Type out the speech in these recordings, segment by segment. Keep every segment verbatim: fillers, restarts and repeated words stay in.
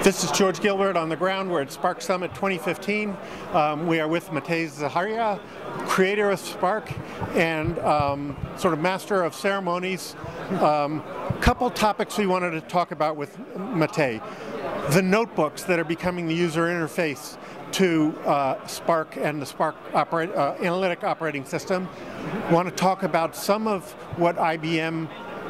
This is George Gilbert on the ground. We're at Spark Summit twenty fifteen. Um, we are with Matei Zaharia, creator of Spark and um, sort of master of ceremonies. Um, couple topics we wanted to talk about with Matei. The notebooks that are becoming the user interface to uh, Spark and the Spark operate, uh, analytic operating system. We want to talk about some of what I B M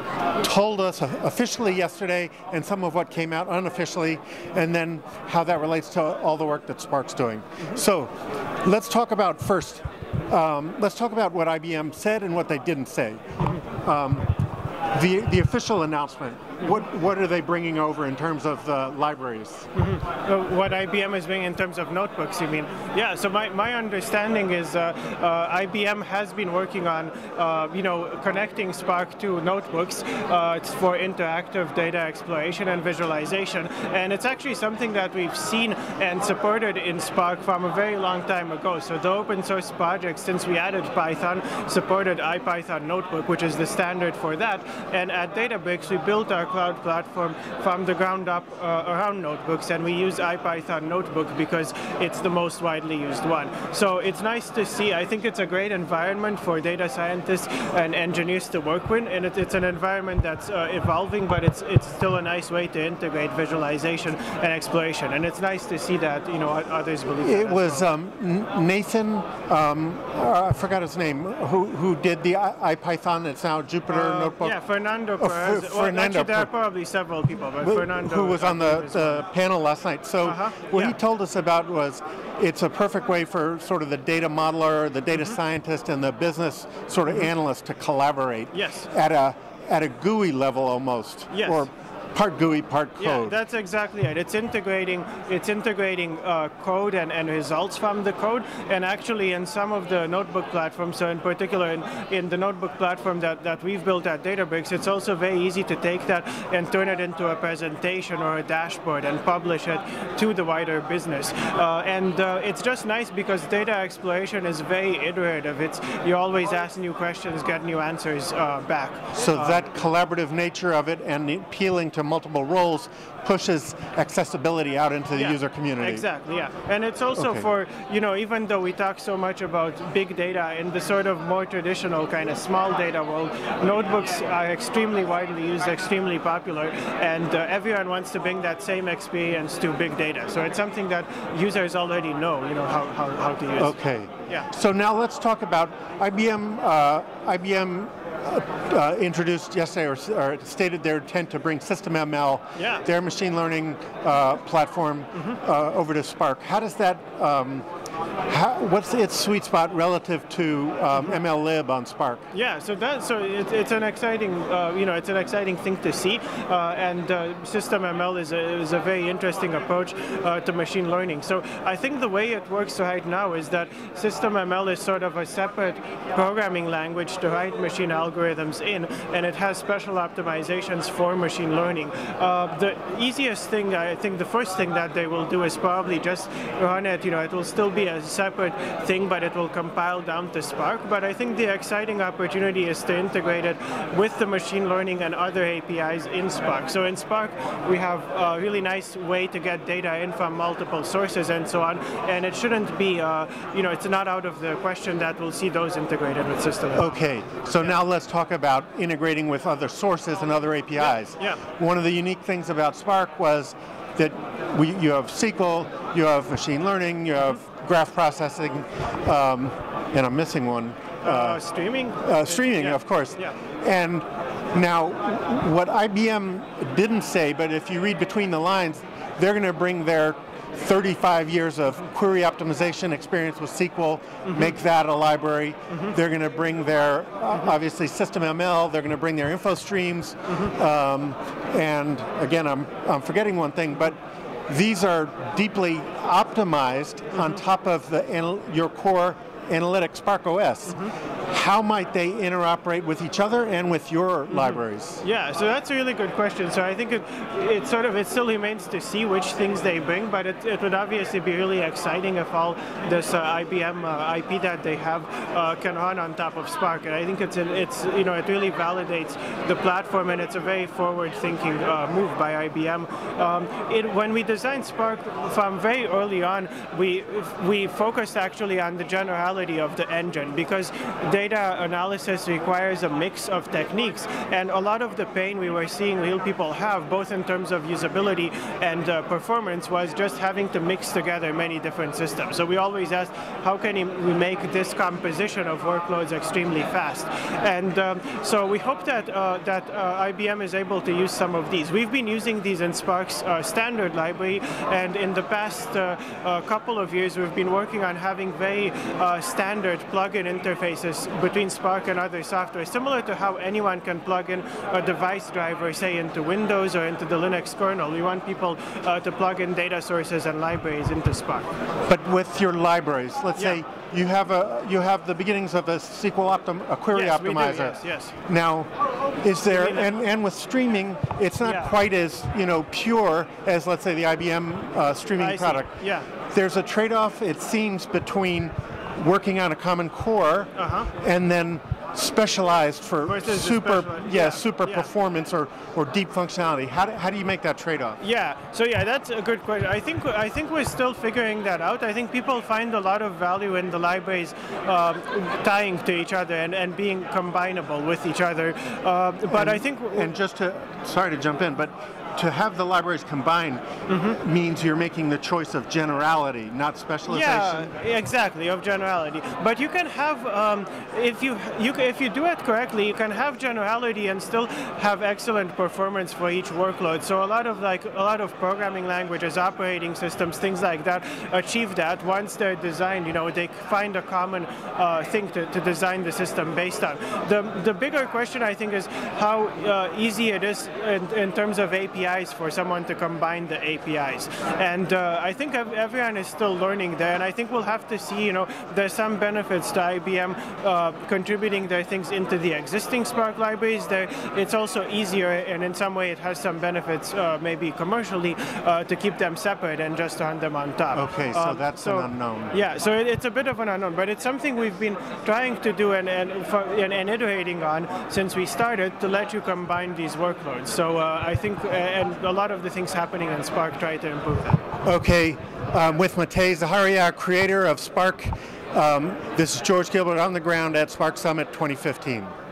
told us officially yesterday and some of what came out unofficially, and then how that relates to all the work that Spark's doing. So let's talk about first, um, let's talk about what I B M said and what they didn't say. Um, the, the official announcement, what, what are they bringing over in terms of the libraries? Mm-hmm. uh, what I B M is bringing in terms of notebooks, you mean? Yeah, so my, my understanding is uh, uh, I B M has been working on uh, you know, connecting Spark to notebooks uh, it's for interactive data exploration and visualization. And it's actually something that we've seen and supported in Spark from a very long time ago. So the open source project, since we added Python, supported IPython Notebook, which is the standard for that. And at Databricks, we built our cloud platform from the ground up uh, around notebooks, and we use IPython Notebook because it's the most widely used one. So it's nice to see. I think it's a great environment for data scientists and engineers to work with, and it, it's an environment that's uh, evolving, but it's it's still a nice way to integrate visualization and exploration. And it's nice to see that you know others believe that. It was well. um, Nathan, um, uh, I forgot his name, who who did the IPython. It's now Jupyter uh, Notebook. Yeah, Fernando Oh, Perez. F well, Fernando. Actually, there are probably several people, but who, Fernando who was on the, the panel last night. So uh-huh. what yeah. he told us about was it's a perfect way for sort of the data modeler, the data mm-hmm. scientist, and the business sort of mm-hmm. analyst to collaborate yes. at a at a G U I level almost. Yes. Or part G U I, part code. Yeah, that's exactly it. It's integrating, it's integrating uh, code and, and results from the code, and actually in some of the notebook platforms, so in particular in, in the notebook platform that, that we've built at Databricks, it's also very easy to take that and turn it into a presentation or a dashboard and publish it to the wider business. Uh, and uh, it's just nice because data exploration is very iterative. It's, you always ask new questions, get new answers uh, back. So uh, that collaborative nature of it and appealing to multiple roles pushes accessibility out into the yeah, user community. Exactly, yeah. And it's also okay. for, you know, even though we talk so much about big data in the sort of more traditional kind of small data world, notebooks are extremely widely used, extremely popular, and uh, everyone wants to bring that same experience to big data. So it's something that users already know, you know, how, how, how to use. Okay. Yeah. So now let's talk about I B M. Uh, I B M Uh, uh, introduced yesterday or, or stated their intent to bring System M L, yeah. their machine learning uh, platform, mm-hmm. uh, over to Spark. How does that, um, how, what's its sweet spot relative to um, M L lib on Spark? Yeah, so that so it, it's an exciting, uh, you know, it's an exciting thing to see, uh, and uh, System M L is a, is a very interesting approach uh, to machine learning. So I think the way it works right now is that System M L is sort of a separate programming language to write machine algorithms in, and it has special optimizations for machine learning. Uh, the easiest thing, I think the first thing that they will do is probably just run it, you know, it will still be a separate thing, but it will compile down to Spark. But I think the exciting opportunity is to integrate it with the machine learning and other A P Is in Spark. So in Spark, we have a really nice way to get data in from multiple sources and so on, and it shouldn't be, uh, you know, it's not out of the question that we'll see those integrated with System M L. Okay, so yeah. now let's talk about integrating with other sources and other A P Is. Yeah. yeah. One of the unique things about Spark was that we, you have S Q L, you have machine learning, you have mm-hmm. graph processing, um, and I'm missing one. Uh, uh, streaming? Uh, streaming, yeah. of course. Yeah. And now, what I B M didn't say, but if you read between the lines, they're going to bring their thirty-five years of query optimization experience with S Q L, mm-hmm. make that a library. Mm-hmm. They're going to bring their, uh, mm-hmm. obviously, System M L. They're going to bring their info streams. Mm-hmm. um, and again, I'm, I'm forgetting one thing, but these are deeply optimized mm-hmm. on top of the your core analytic Spark O S. Mm-hmm. how might they interoperate with each other and with your mm-hmm. libraries? Yeah, so that's a really good question. So I think it, it sort of, it still remains to see which things they bring, but it, it would obviously be really exciting if all this uh, I B M uh, I P that they have uh, can run on top of Spark. And I think it's, an, it's you know, it really validates the platform, and it's a very forward-thinking uh, move by I B M. Um, it, when we designed Spark from very early on, we, we focused actually on the generality of the engine, because data analysis requires a mix of techniques, and a lot of the pain we were seeing real people have, both in terms of usability and uh, performance, was just having to mix together many different systems. So we always asked, how can we make this composition of workloads extremely fast? And um, so we hope that uh, that uh, I B M is able to use some of these. We've been using these in Spark's uh, standard library, and in the past uh, uh, couple of years we've been working on having very uh, standard plug-in interfaces between Spark and other software, similar to how anyone can plug in a device driver, say into Windows or into the Linux kernel. We want people uh, to plug in data sources and libraries into Spark. But with your libraries, let's yeah. say you have a you have the beginnings of a S Q L optim a query yes, optimizer. We do, yes, yes. Now, is there and and with streaming, it's not yeah. quite as you know pure as, let's say, the I B M uh, streaming I product. See. Yeah. There's a trade-off, it seems, between working on a common core uh-huh. and then specialized for super, special, yeah, yeah, super yeah. performance or, or deep functionality. How do, how do you make that trade-off? Yeah, so yeah, that's a good question. I think I think we're still figuring that out. I think people find a lot of value in the libraries um, tying to each other and, and being combinable with each other. Uh, but and, I think... And just to, sorry to jump in, but to have the libraries combined mm-hmm. means you're making the choice of generality, not specialization. Yeah, exactly, of generality. But you can have, um, if you, you if you do it correctly, you can have generality and still have excellent performance for each workload. So a lot of like a lot of programming languages, operating systems, things like that, achieve that once they're designed. You know, they find a common uh, thing to, to design the system based on. The the bigger question, I think, is how uh, easy it is in, in terms of A P Is for someone to combine the A P Is. And uh, I think everyone is still learning there, and I think we'll have to see, you know, there's some benefits to I B M uh, contributing their things into the existing Spark libraries. There, it's also easier, and in some way it has some benefits, uh, maybe commercially, uh, to keep them separate and just run them on top. Okay, so um, that's so, an unknown. Yeah, so it, it's a bit of an unknown, but it's something we've been trying to do and, and, for, and, and iterating on since we started, to let you combine these workloads. So uh, I think uh, and a lot of the things happening in Spark try to improve that. Okay, um, with Matei Zaharia, creator of Spark, um, this is George Gilbert on the ground at Spark Summit twenty fifteen.